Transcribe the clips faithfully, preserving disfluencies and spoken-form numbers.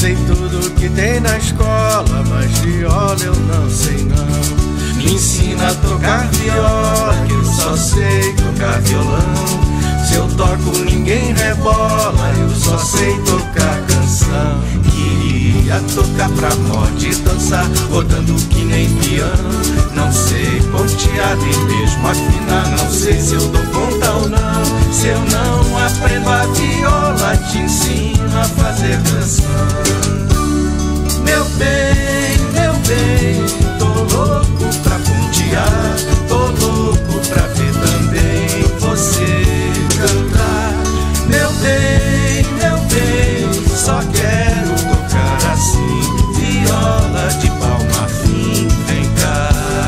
Sei tudo que tem na escola, mas viola eu não sei não. Me ensina a tocar viola, que eu só sei tocar violão. Se eu toco ninguém rebola, eu só sei tocar canção. Queria tocar pra morte e dançar, rodando que nem piano. Não sei pontear nem mesmo afinar, não sei se eu dou conta ou não. Se eu não aprendo a viola, te ensino a fazer canção. Meu bem, meu bem, tô louco pra pontear, tô louco pra ver também você cantar. Meu bem, meu bem, só quero tocar assim, viola de palma fim, vem cá.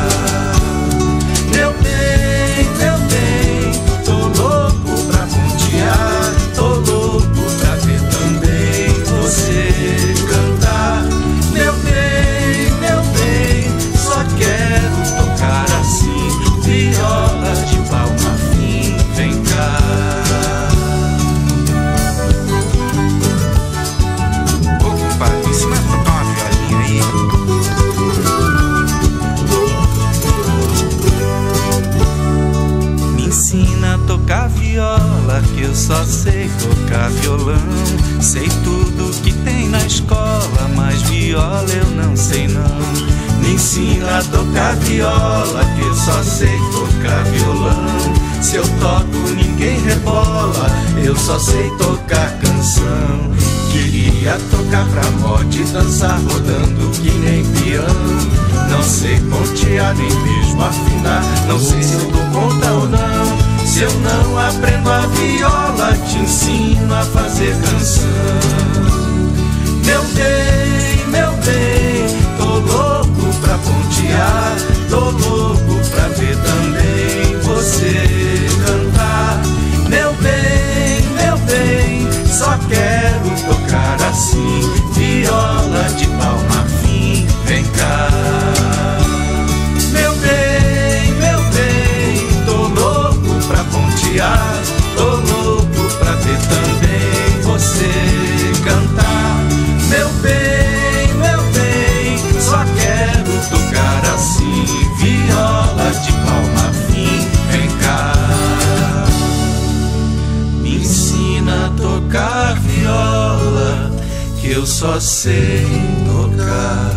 Meu bem, meu bem, tô louco pra pontear, tô louco pra ver também você cantar. Meu bem, meu bem, só quero tocar assim, viola de palma fim, vem cá. Ô compadre, ensina a tocar uma violinha aí. Me ensina a tocar viola, que eu só sei tocar violão. Sei tudo que tem na escola, mas viola eu não sei não. Me ensina a tocar viola, que eu só sei tocar violão. Se eu toco ninguém rebola, eu só sei tocar canção. Queria tocar pra morte e dançar, rodando que nem piano. Não sei pontear nem mesmo afinar, não sei se eu dou conta ou não. Se eu não aprendo a viola, te ensino a fazer canção. Meu bem, meu bem, tô louco pra pontear, tô louco pra ver também você cantar. Meu bem, meu bem, só quero tocar assim, viola de palma fim, vem cá. Meu bem, meu bem, tô louco pra pontear, tô louco pra ver também você cantar. Meu bem, meu bem, só quero tocar assim, viola de palma fim, vem cá. Me ensina a tocar viola, que eu só sei tocar.